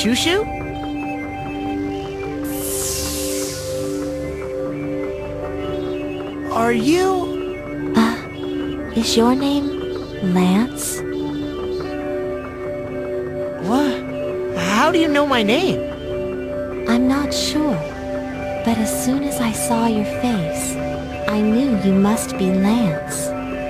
Shushu? Are you... Is your name Lance? What? How do you know my name? I'm not sure, but as soon as I saw your face, I knew you must be Lance.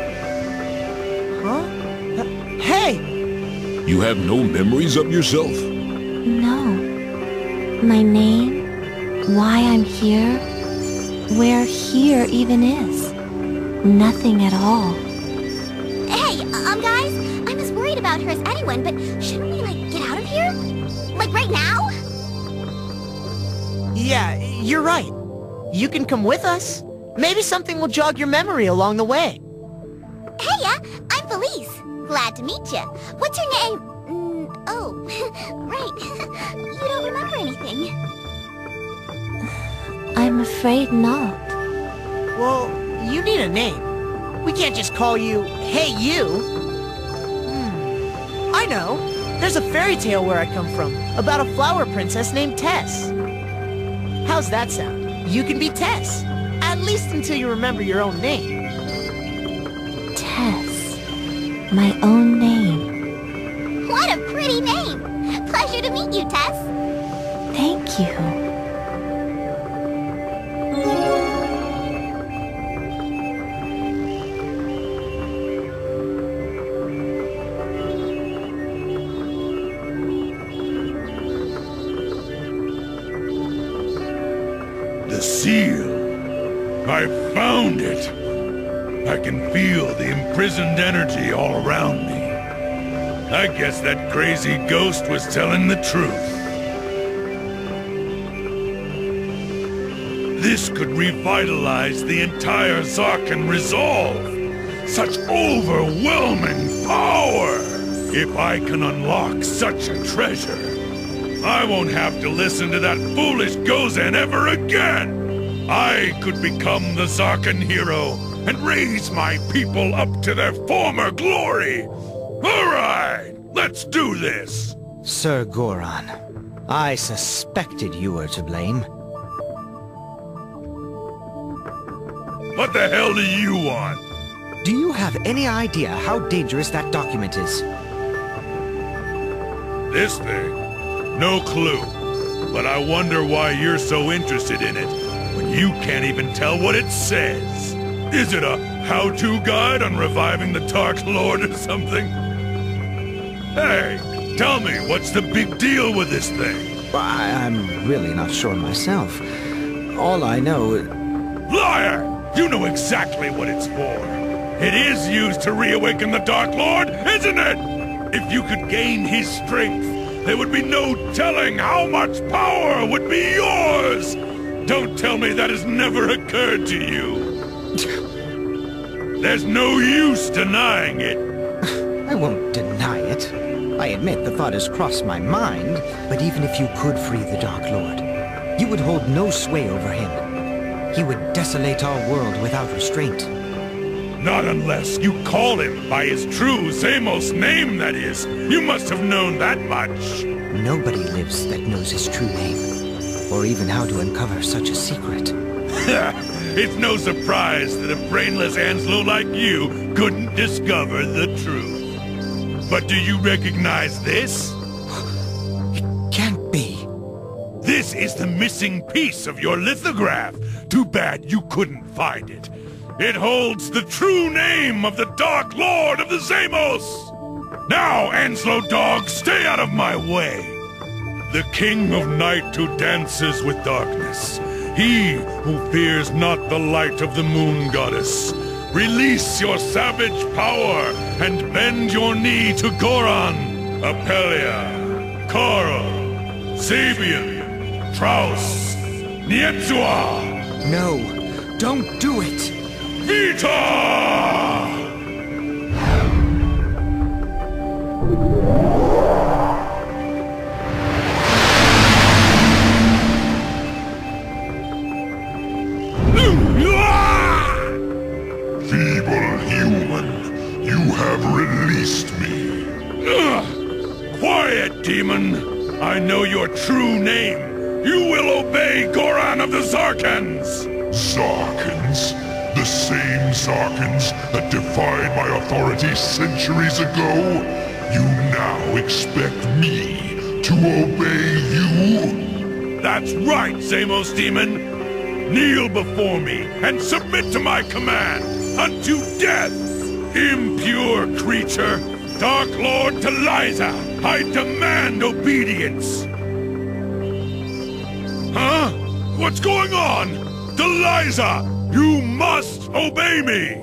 Huh? Hey! You have no memories of yourself? No. My name, why I'm here, where here even is. Nothing at all. Hey, guys, I'm as worried about her as anyone, but shouldn't we, get out of here? Like, right now? Yeah, you're right. You can come with us. Maybe something will jog your memory along the way. Hey, I'm Felice. Glad to meet you. What's your name? Oh, right. You don't remember anything. I'm afraid not. Well, you need a name. We can't just call you, Hey You. I know. There's a fairy tale where I come from, about a flower princess named Tess. How's that sound? You can be Tess. At least until you remember your own name. Tess. My own name. What a pretty name. Pleasure to meet you, Tess. Thank you. The seal. I found it. I can feel the imprisoned energy all around me. I guess that crazy ghost was telling the truth. This could revitalize the entire Zarkan resolve. Such overwhelming power! If I can unlock such a treasure, I won't have to listen to that foolish Gozen ever again! I could become the Zarkan hero and raise my people up to their former glory! Alright, let's do this! Sir Goron, I suspected you were to blame. What the hell do you want? Do you have any idea how dangerous that document is? This thing? No clue. But I wonder why you're so interested in it, when you can't even tell what it says. Is it a how-to guide on reviving the Dark Lord or something? Hey, tell me, what's the big deal with this thing? I'm really not sure myself. All I know... Liar! You know exactly what it's for. It is used to reawaken the Dark Lord, isn't it? If you could gain his strength, there would be no telling how much power would be yours! Don't tell me that has never occurred to you. There's no use denying it. I won't deny it. I admit the thought has crossed my mind, but even if you could free the Dark Lord, you would hold no sway over him. He would desolate our world without restraint. Not unless you call him by his true Zamos name, that is. You must have known that much. Nobody lives that knows his true name, or even how to uncover such a secret. It's no surprise that a brainless Anslo like you couldn't discover the truth. But do you recognize this? It can't be. This is the missing piece of your lithograph. Too bad you couldn't find it. It holds the true name of the Dark Lord of the Zamos! Now, Anslo dog, stay out of my way! The King of Night who dances with darkness. He who fears not the light of the Moon Goddess. Release your savage power and bend your knee to Goron, Apelia, Karl, Sabian, Traus, Nietzua! No, don't do it! Vita! Feeble human, you have released me. Quiet, demon! I know your true name. You will obey Goran of the Zarkans! Zarkans? The same Zarkans that defied my authority centuries ago? You now expect me to obey you? That's right, Zamos Demon! Kneel before me and submit to my command! Unto death! Impure creature! Dark Lord Taliza! I demand obedience! Huh? What's going on? Taliza! You must obey me!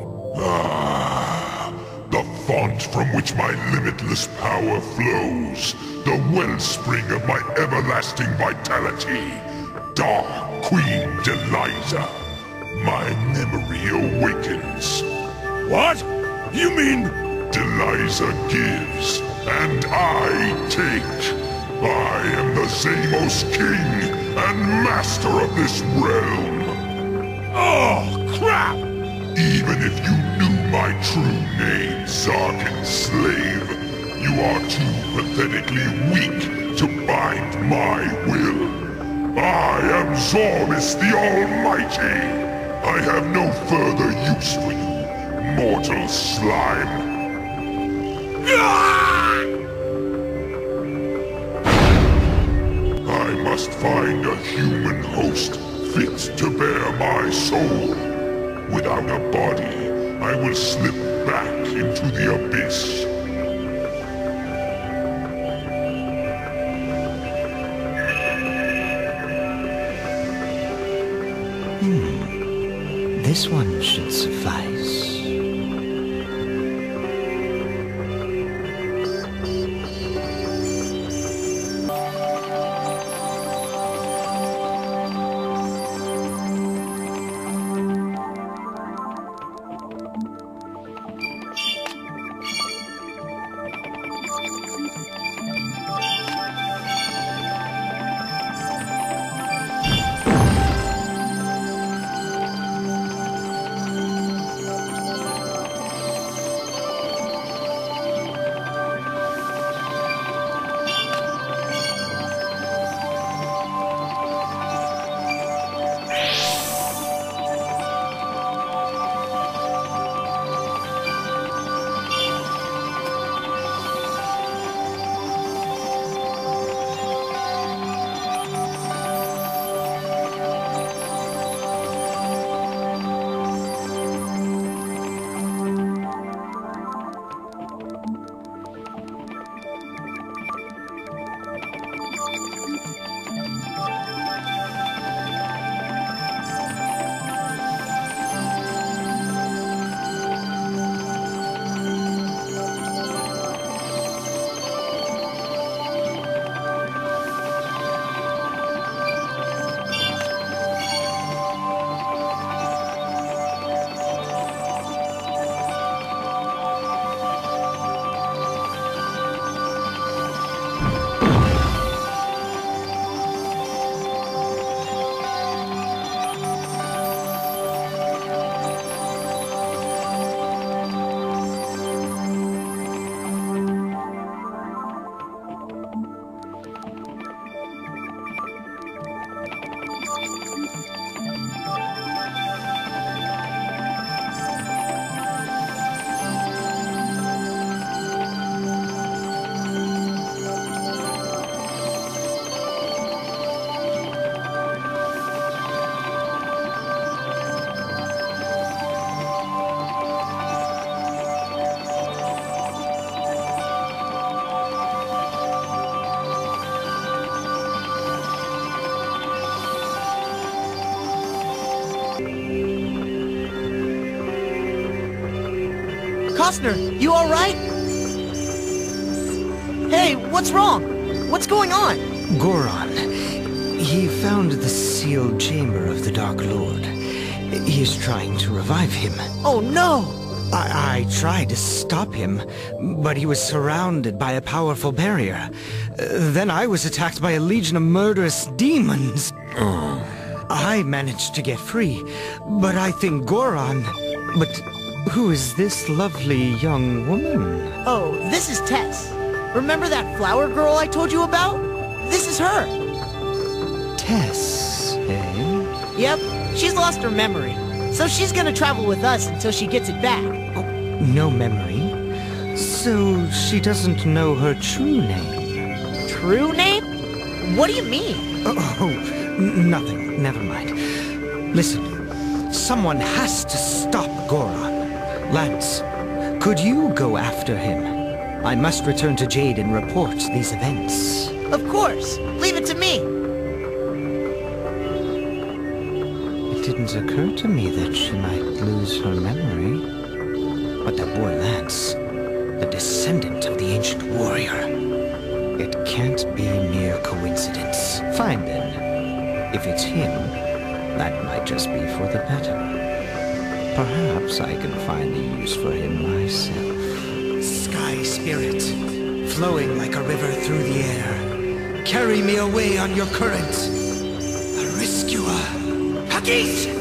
The font from which my limitless power flows. The wellspring of my everlasting vitality. Dark Queen Taliza. My memory awakens. What? You mean... Taliza gives, and I take. I am the Zamos King and master of this realm. Oh, crap! Even if you knew my true name, Zarkan Slave, you are too pathetically weak to bind my will. I am Zormis the Almighty. I have no further use for you, mortal slime. I must find a human host fit to bear my soul. Without a body, I will slip back into the abyss. This one should suffice. Costner, you alright? Hey, what's wrong? What's going on? Goran. He found the sealed chamber of the Dark Lord. He is trying to revive him. Oh no! I tried to stop him, but he was surrounded by a powerful barrier. Then I was attacked by a legion of murderous demons. I managed to get free, but I think Goran... But who is this lovely young woman? Oh, this is Tess. Remember that flower girl I told you about? This her. Tess, eh? Yep, she's lost her memory. So she's gonna travel with us until she gets it back. Oh, no memory? So she doesn't know her true name? True name? What do you mean? Oh, nothing. Never mind. Listen, someone has to stop Goron. Lance, could you go after him? I must return to Jade and report these events. Of course. Leave it to me. It didn't occur to me that she might lose her memory. But that boy Lance, the descendant of the ancient warrior, it can't be mere coincidence. Fine then. If it's him, that might just be for the better. Perhaps I can find the use for him myself. Sky spirit, flowing like a river through the air, carry me away on your current. A rescuer. Hagit!